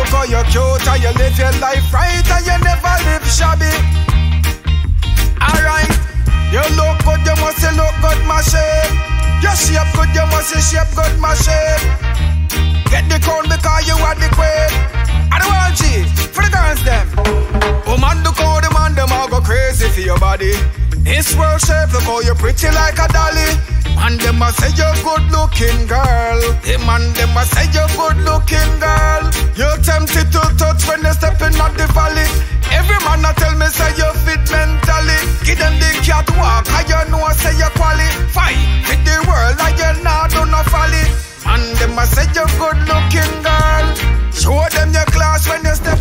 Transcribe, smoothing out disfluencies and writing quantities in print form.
look how you're cute and you live your life right and you never live shabby. Alright, you look good, you must look good, my shape. Your shape good, you must shape good, my shape. Get the crown because you are the queen. I don't want G for the girls them. Oh man, look how the man them all go crazy for your body. This world shape, look how you pretty like a dolly. Man them a say you're good looking girl. The man them a say you're good looking girl. You're tempted to touch when they step in at the valley. Every man a tell me say you fit mentally. Give them the catwalk, how you know say you qualify. With the world like you not do no folly. Man them a say you're good looking girl. Show them your class when you step